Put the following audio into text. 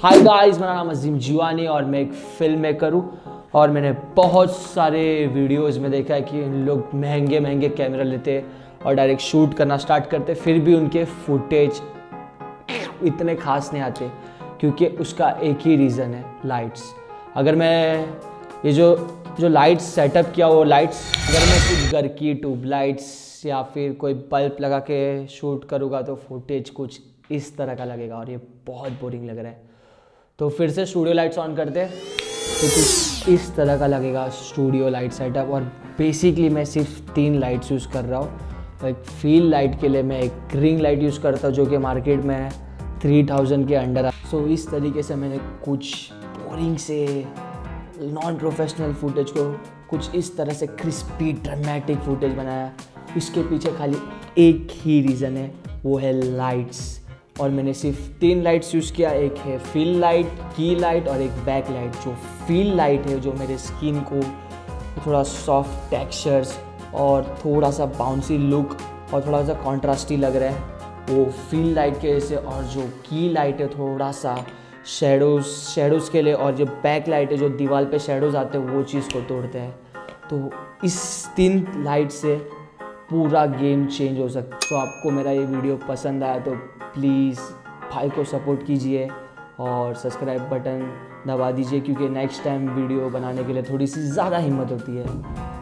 Hi guys, मेरा नाम अजीम जीवानी और मैं एक फिल्म मेकर हूँ। और मैंने बहुत सारे वीडियोस में देखा है कि इन लोग महंगे महंगे कैमरा लेते और डायरेक्ट शूट करना स्टार्ट करते, फिर भी उनके फुटेज इतने खास नहीं आते क्योंकि उसका एक ही रीज़न है, लाइट्स। अगर मैं ये जो लाइट्स सेटअप किया, वो लाइट्स अगर मैं कुछ घर की ट्यूबलाइट्स या फिर कोई बल्ब लगा के शूट करूँगा तो फुटेज कुछ इस तरह का लगेगा और ये बहुत बोरिंग लग रहा है। तो फिर से स्टूडियो लाइट्स ऑन करते हैं तो कुछ इस तरह का लगेगा स्टूडियो लाइट सेटअप। और बेसिकली मैं सिर्फ 3 लाइट्स यूज़ कर रहा हूँ। एक फील लाइट के लिए मैं एक रिंग लाइट यूज़ करता हूँ जो कि मार्केट में 3000 के अंडर है। सो इस तरीके से मैंने कुछ बोरिंग से नॉन प्रोफेशनल फुटेज को कुछ इस तरह से क्रिस्पी ड्रामेटिक फुटेज बनाया। इसके पीछे खाली एक ही रीज़न है, वो है लाइट्स। और मैंने सिर्फ 3 लाइट्स यूज़ किया, एक है फील लाइट, की लाइट और एक बैक लाइट। जो फील लाइट है जो मेरे स्किन को थोड़ा सॉफ्ट टेक्सचर्स और थोड़ा सा बाउंसी लुक और थोड़ा सा कॉन्ट्रास्टी लग रहा है, वो फील लाइट के वजह से। और जो की लाइट है थोड़ा सा शेडोज़ के लिए, और जो बैक लाइट है जो दीवार पे शेडोज़ आते हैं वो चीज़ को तोड़ते हैं। तो इस 3 लाइट से पूरा गेम चेंज हो सकता है। तो आपको मेरा ये वीडियो पसंद आया तो प्लीज़ भाई को सपोर्ट कीजिए और सब्सक्राइब बटन दबा दीजिए, क्योंकि नेक्स्ट टाइम वीडियो बनाने के लिए थोड़ी सी ज़्यादा हिम्मत होती है।